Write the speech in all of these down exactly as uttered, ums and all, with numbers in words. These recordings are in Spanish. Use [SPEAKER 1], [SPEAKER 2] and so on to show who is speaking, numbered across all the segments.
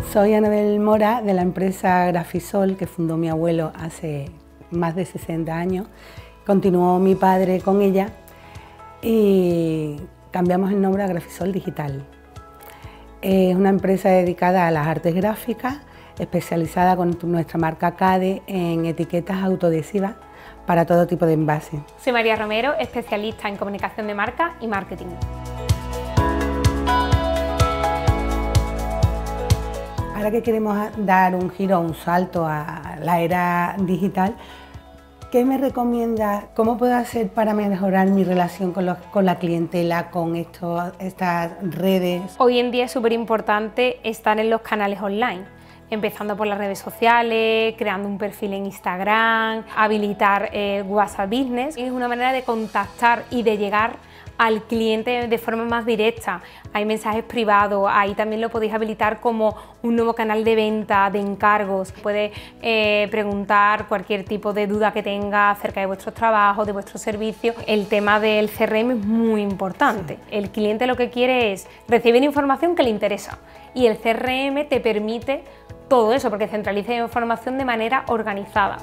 [SPEAKER 1] Soy Anabel Mora, de la empresa Grafisol, que fundó mi abuelo hace más de sesenta años. Continuó mi padre con ella y cambiamos el nombre a Grafisol Digital. Es una empresa dedicada a las artes gráficas, especializada con nuestra marca Cade en etiquetas autoadhesivas para todo tipo de envases.
[SPEAKER 2] Soy María Romero, especialista en comunicación de marca y marketing.
[SPEAKER 1] Ahora que queremos dar un giro, un salto a la era digital, ¿qué me recomiendas? ¿Cómo puedo hacer para mejorar mi relación con, los, con la clientela, con esto, estas redes?
[SPEAKER 2] Hoy en día es súper importante estar en los canales online, empezando por las redes sociales, creando un perfil en Instagram, habilitar el WhatsApp Business. Es una manera de contactar y de llegar al cliente de forma más directa. Hay mensajes privados, ahí también lo podéis habilitar como un nuevo canal de venta, de encargos. Puede eh, preguntar cualquier tipo de duda que tenga acerca de vuestros trabajos, de vuestros servicios. El tema del C R M es muy importante. El cliente lo que quiere es recibir información que le interesa y el C R M te permite todo eso porque centraliza la información de manera organizada.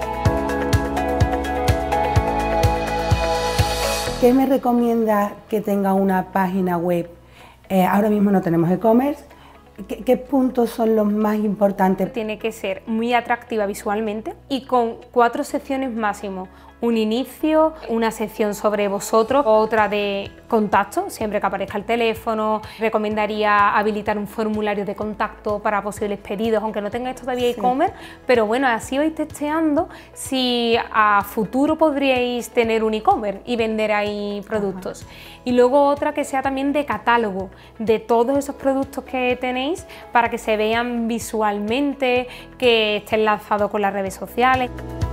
[SPEAKER 1] ¿Qué me recomienda que tenga una página web? Eh, ahora mismo no tenemos e-commerce. ¿Qué, ¿Qué puntos son los más importantes?
[SPEAKER 2] Tiene que ser muy atractiva visualmente y con cuatro secciones máximo. Un inicio, una sección sobre vosotros, otra de contacto, siempre que aparezca el teléfono. Recomendaría habilitar un formulario de contacto para posibles pedidos, aunque no tengáis todavía sí. e-commerce, pero bueno, así vais testeando si a futuro podríais tener un e-commerce y vender ahí productos. Ajá. Y luego otra que sea también de catálogo, de todos esos productos que tenéis para que se vean visualmente, que esté enlazado con las redes sociales.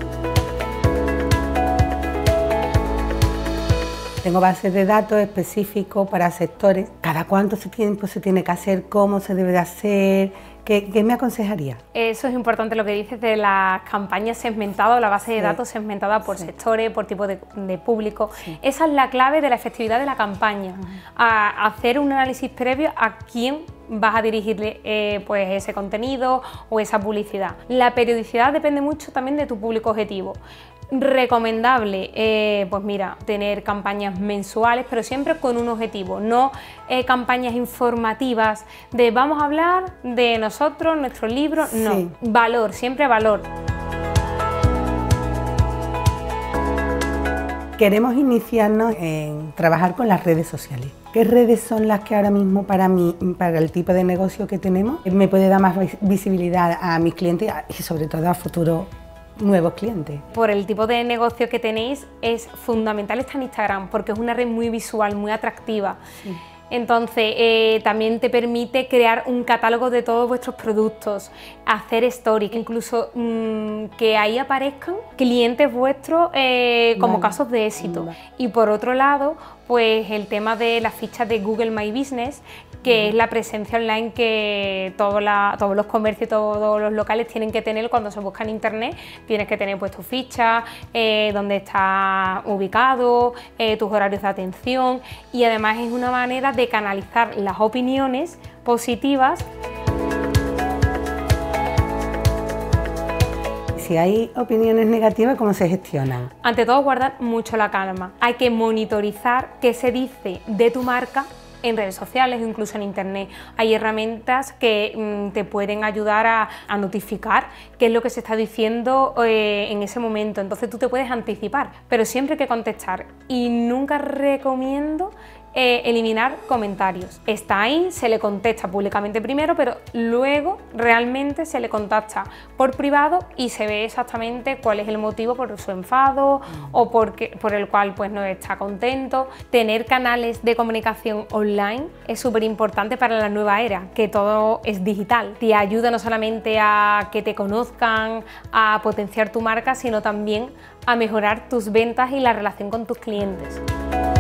[SPEAKER 1] Tengo bases de datos específicos para sectores. ¿Cada cuánto tiempo se tiene que hacer? ¿Cómo se debe de hacer? ¿Qué, qué me aconsejaría?
[SPEAKER 2] Eso es importante lo que dices de las campañas segmentadas o la base de sí. datos segmentada por sí. sectores, por tipo de, de público. Sí. Esa es la clave de la efectividad de la campaña. Uh-huh. A hacer un análisis previo a quién vas a dirigirle eh, pues ese contenido o esa publicidad. La periodicidad depende mucho también de tu público objetivo. Recomendable, eh, pues mira, tener campañas mensuales, pero siempre con un objetivo, no eh, campañas informativas de vamos a hablar de nosotros, nuestro libro, sí. no, valor, siempre valor.
[SPEAKER 1] Queremos iniciarnos en trabajar con las redes sociales. ¿Qué redes son las que ahora mismo para mí, para el tipo de negocio que tenemos, me puede dar más visibilidad a mis clientes y sobre todo a futuros nuevos clientes?
[SPEAKER 2] Por el tipo de negocio que tenéis es fundamental estar en Instagram porque es una red muy visual, muy atractiva. Sí. Entonces eh, también te permite crear un catálogo de todos vuestros productos, hacer stories, incluso mmm, que ahí aparezcan clientes vuestros eh, como vale. casos de éxito. Vale. Y por otro lado, pues el tema de las fichas de Google My Business, que uh-huh. es la presencia online que todo la, todos los comercios y todos los locales tienen que tener cuando se busca en internet. Tienes que tener pues tu ficha, eh, dónde está ubicado, eh, tus horarios de atención y además es una manera de canalizar las opiniones positivas.
[SPEAKER 1] Si hay opiniones negativas, ¿cómo se gestionan?
[SPEAKER 2] Ante todo, guardar mucho la calma. Hay que monitorizar qué se dice de tu marca en redes sociales o incluso en internet. Hay herramientas que mmm, te pueden ayudar a, a notificar qué es lo que se está diciendo eh, en ese momento, entonces tú te puedes anticipar, pero siempre hay que contestar y nunca recomiendo Eh, eliminar comentarios. Está ahí, se le contesta públicamente primero, pero luego realmente se le contacta por privado y se ve exactamente cuál es el motivo por su enfado mm. o porque, por el cual pues, no está contento. Tener canales de comunicación online es súper importante para la nueva era, que todo es digital. Te ayuda no solamente a que te conozcan, a potenciar tu marca, sino también a mejorar tus ventas y la relación con tus clientes.